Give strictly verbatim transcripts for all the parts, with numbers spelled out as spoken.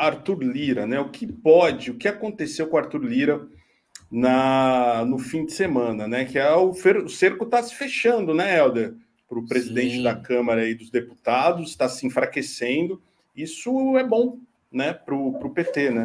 Arthur Lira, né? O que pode, o que aconteceu com o Arthur Lira na, no fim de semana, né? Que é o, fer, o cerco está se fechando, né, Helder? Para o presidente Sim. da Câmara e dos Deputados, está se enfraquecendo. Isso é bom, né, para o P T, né?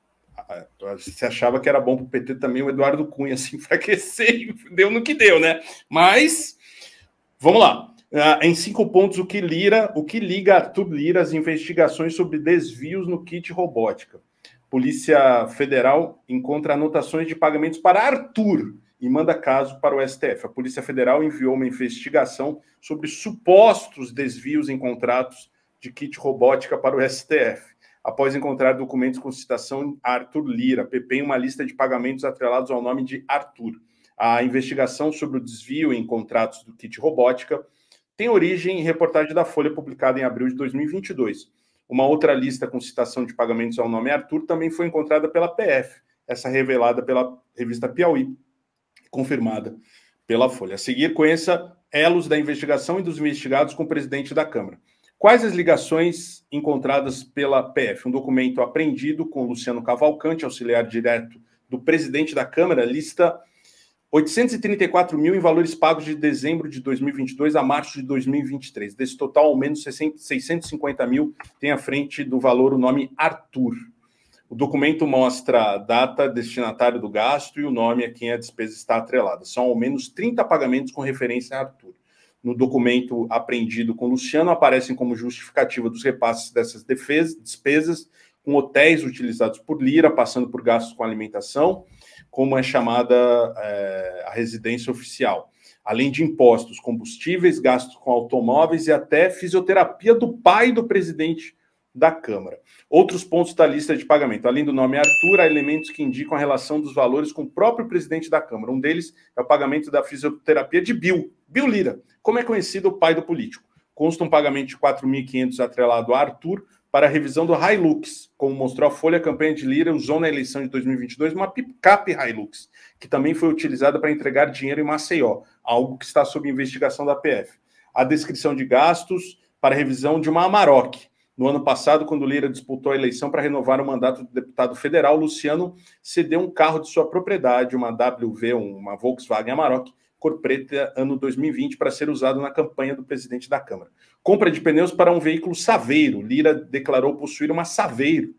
Você achava que era bom para o P T também o Eduardo Cunha se enfraquecer, deu no que deu, né? Mas, vamos lá. Uh, em cinco pontos, o que, Lira, o que liga Arthur Lira às investigações sobre desvios no kit robótica. Polícia Federal encontra anotações de pagamentos para Arthur e manda caso para o S T F. A Polícia Federal enviou uma investigação sobre supostos desvios em contratos de kit robótica para o S T F, após encontrar documentos com citação a Arthur Lira, P P, em uma lista de pagamentos atrelados ao nome de Arthur. A investigação sobre o desvio em contratos do kit robótica tem origem em reportagem da Folha publicada em abril de dois mil e vinte e dois. Uma outra lista com citação de pagamentos ao nome Arthur também foi encontrada pela P F, essa revelada pela revista Piauí, confirmada pela Folha. A seguir, conheça elos da investigação e dos investigados com o presidente da Câmara. Quais as ligações encontradas pela P F? Um documento apreendido com Luciano Cavalcante, auxiliar direto do presidente da Câmara, lista oitocentos e trinta e quatro mil em valores pagos de dezembro de dois mil e vinte e dois a março de dois mil e vinte e três. Desse total, ao menos seiscentos e cinquenta mil tem à frente do valor o nome Arthur. O documento mostra a data, destinatário do gasto e o nome a quem a despesa está atrelada. São ao menos trinta pagamentos com referência a Arthur. No documento apreendido com Luciano, aparecem como justificativa dos repasses dessas defesas, despesas com hotéis utilizados por Lira, passando por gastos com alimentação, como é chamada é, a residência oficial, além de impostos, combustíveis, gastos com automóveis e até fisioterapia do pai do presidente da Câmara. Outros pontos da lista de pagamento. Além do nome Arthur, há elementos que indicam a relação dos valores com o próprio presidente da Câmara. Um deles é o pagamento da fisioterapia de Bill, Bill Lira, como é conhecido o pai do político. Consta um pagamento de quatro mil e quinhentos atrelado a Arthur para a revisão do Hilux. Como mostrou a Folha, a campanha de Lira usou na eleição de dois mil e vinte e dois uma picape Hilux, que também foi utilizada para entregar dinheiro em Maceió, algo que está sob investigação da P F. A descrição de gastos para a revisão de uma Amarok. No ano passado, quando Lira disputou a eleição para renovar o mandato do deputado federal, Luciano cedeu um carro de sua propriedade, uma W V, uma Volkswagen Amarok, cor preta, ano dois mil e vinte, para ser usado na campanha do presidente da Câmara. Compra de pneus para um veículo Saveiro. Lira declarou possuir uma Saveiro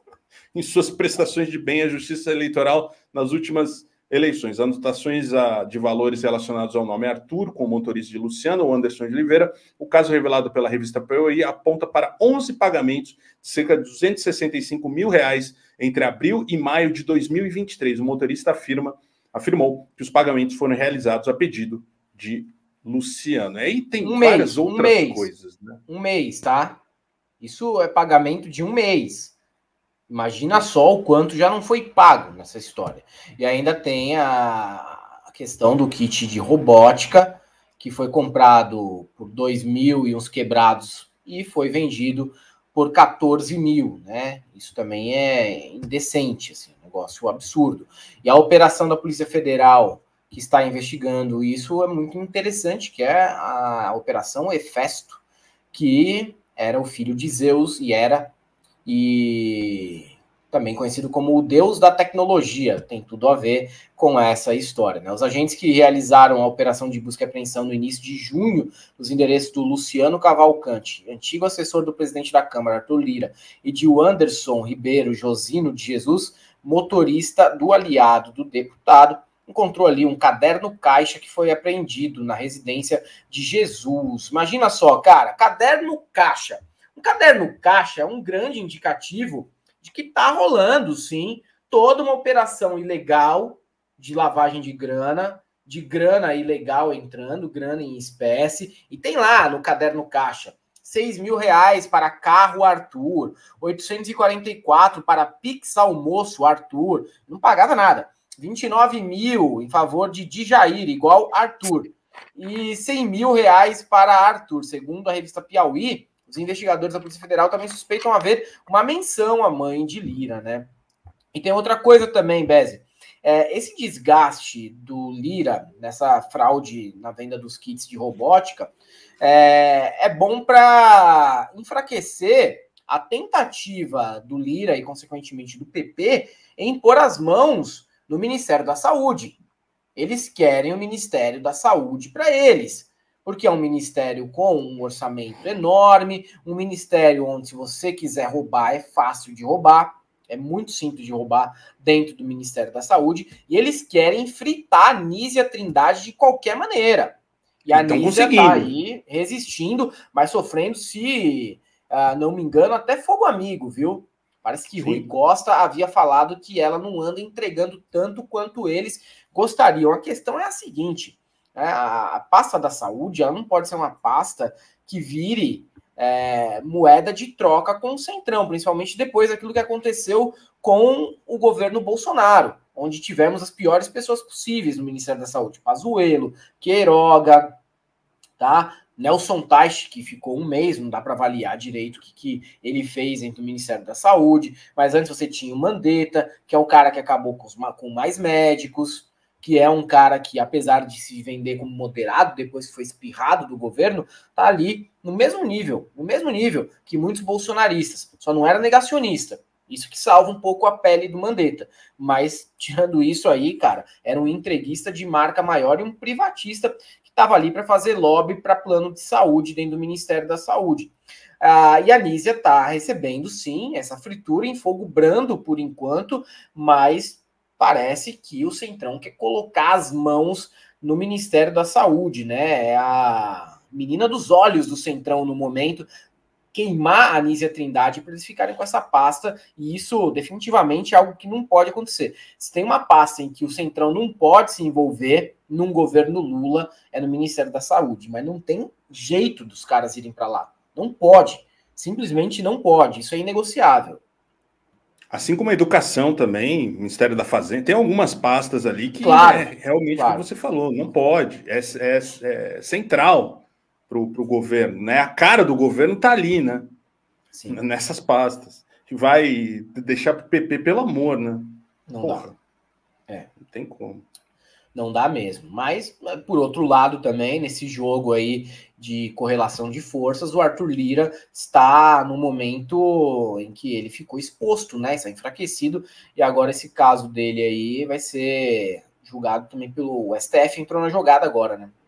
em suas prestações de bem à Justiça Eleitoral nas últimas eleições. Anotações de valores relacionados ao nome Arthur, com o motorista de Luciano, ou Anderson de Oliveira. O caso revelado pela revista Piauí aponta para onze pagamentos de cerca de duzentos e sessenta e cinco mil reais entre abril e maio de dois mil e vinte e três. O motorista afirma, afirmou que os pagamentos foram realizados a pedido de Luciano. Aí tem um várias mês, outras um mês, coisas, né? Um mês, tá? Isso é pagamento de um mês. Imagina só o quanto já não foi pago nessa história. E ainda tem a questão do kit de robótica, que foi comprado por dois mil e uns quebrados e foi vendido por quatorze mil, né? Isso também é indecente, assim, um negócio absurdo. E a operação da Polícia Federal, que está investigando isso, é muito interessante, que é a Operação Hefesto, que era o filho de Zeus e era, e também conhecido como o deus da tecnologia, tem tudo a ver com essa história, né? Os agentes que realizaram a operação de busca e apreensão no início de junho, nos endereços do Luciano Cavalcante, antigo assessor do presidente da Câmara, Arthur Lira, e de Anderson Ribeiro Josino de Jesus, motorista do aliado do deputado, encontrou ali um caderno caixa que foi apreendido na residência de Jesus. Imagina só, cara, caderno caixa. Um caderno caixa é um grande indicativo de que está rolando, sim, toda uma operação ilegal de lavagem de grana, de grana ilegal entrando, grana em espécie, e tem lá no caderno caixa seis mil reais para carro Arthur, oitocentos e quarenta e quatro para Pix Almoço Arthur, não pagava nada, vinte e nove mil em favor de Djair, igual Arthur, e cem mil reais para Arthur, segundo a revista Piauí. Os investigadores da Polícia Federal também suspeitam haver uma menção à mãe de Lira, né? E tem outra coisa também, Beze. É, esse desgaste do Lira nessa fraude na venda dos kits de robótica é, é bom para enfraquecer a tentativa do Lira e, consequentemente, do P P em pôr as mãos no Ministério da Saúde. Eles querem o Ministério da Saúde para eles, porque é um ministério com um orçamento enorme, um ministério onde, se você quiser roubar, é fácil de roubar, é muito simples de roubar dentro do Ministério da Saúde, e eles querem fritar a Nízia Trindade de qualquer maneira. E a Nízia está aí resistindo, mas sofrendo, se uh, não me engano, até fogo amigo, viu? Parece que Sim. Rui Costa havia falado que ela não anda entregando tanto quanto eles gostariam. A questão é a seguinte, né? a, a pasta da saúde, ela não pode ser uma pasta que vire é, moeda de troca com o Centrão, principalmente depois daquilo que aconteceu com o governo Bolsonaro, onde tivemos as piores pessoas possíveis no Ministério da Saúde. Pazuello, Queiroga, tá? Nelson Teich, que ficou um mês, não dá para avaliar direito o que, que ele fez dentro do Ministério da Saúde, mas antes você tinha o Mandetta, que é o cara que acabou com, os, com mais médicos, que é um cara que, apesar de se vender como moderado, depois que foi espirrado do governo, tá ali no mesmo nível, no mesmo nível que muitos bolsonaristas, só não era negacionista. Isso que salva um pouco a pele do Mandetta. Mas, tirando isso aí, cara, era um entreguista de marca maior e um privatista que estava ali para fazer lobby para plano de saúde dentro do Ministério da Saúde. Ah, e a Nízia está recebendo, sim, essa fritura em fogo brando por enquanto, mas parece que o Centrão quer colocar as mãos no Ministério da Saúde, né? É a menina dos olhos do Centrão no momento, queimar a Nízia Trindade para eles ficarem com essa pasta, e isso definitivamente é algo que não pode acontecer. Se tem uma pasta em que o Centrão não pode se envolver num governo Lula, é no Ministério da Saúde, mas não tem jeito dos caras irem para lá. Não pode. Simplesmente não pode. Isso é inegociável. Assim como a educação também, Ministério da Fazenda, tem algumas pastas ali que claro, é realmente claro. o que você falou, não pode. É, é, é central para o governo, né? A cara do governo está ali, né? Sim. Nessas pastas. Que vai deixar para o P P, pelo amor, né? Não Porra. dá. É. Não tem como. Não dá mesmo. Mas, por outro lado também, nesse jogo aí de correlação de forças, o Arthur Lira está no momento em que ele ficou exposto, né? Está enfraquecido, e agora esse caso dele aí vai ser julgado também pelo... O S T F entrou na jogada agora, né?